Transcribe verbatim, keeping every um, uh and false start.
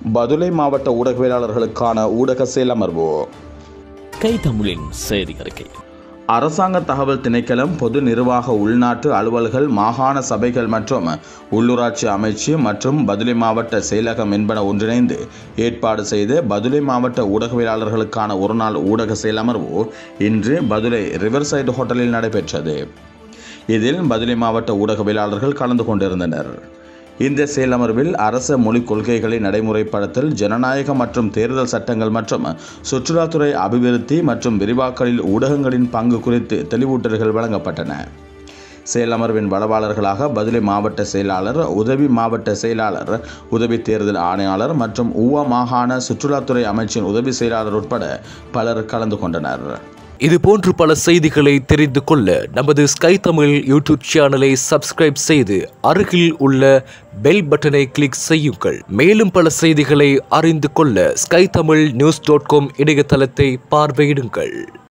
பதுளை மாவட்ட ஊடகவியலாளர்களுக்கான ஊடக செயலமர்வு. ஸ்கை தமிழின் செய்தி அறிக்கை. அரசாங்க தகவல் திணைக்களம், பொது நிர்வாக உள்நாட்டு அலுவல்கள், மாகாண சபைகள் மற்றும் உள்ளூராட்சி அமைச்சு மற்றும் பதுளை மாவட்ட செயலகம் என்பன ஒன்றிணைந்து ஏற்பாடு செய்த பதுளை மாவட்ட ஊடகவியலாளர்களுக்கான ஒருநாள் ஊடக செயலமர்வு இன்று பதுளை ரிவர்சைடு ஹோட்டலில் நடைபெற்றது. இதில் பதுளை மாவட்ட ஊடகவியலாளர்கள் கலந்து கொண்டிருந்தனர். இந்த செயலமர்வில் அரச மொழிக் கொள்கைகளை நடைமுறைப்படுத்தல், ஜனநாயக மற்றும் தேர்தல் சட்டங்கள் மற்றும் சுற்றுலாத்துறை அபிவிருத்தி மற்றும் விரிவாக்கலில் ஊடகங்களின் பங்கு குறித்து தெளிவூட்டல்கள் வழங்கப்பட்டன. செயலமர்வின் வளவாளர்களாக பதுளை மாவட்ட செயலாளர், உதவி மாவட்ட செயலாளர், உதவி தேர்தல் ஆணையாளர் மற்றும் ஊவா மாகாண சுற்றுலாத்துறை அமைச்சின் உதவி செயலாளர் உட்பட பலர் கலந்து கொண்டனர். இதுபோன்று பல செய்திகளை தெரிந்து கொள்ள நமது ஸ்கை தமிழ் யூடியூப் சேனலை சப்ஸ்கிரைப் செய்து அருகில் உள்ள பெல் பட்டனை கிளிக் செய்யுங்கள். மேலும் பல செய்திகளை அறிந்து கொள்ள Sky Tamil news dot com இணையதளத்தை பார்வையிடுங்கள்.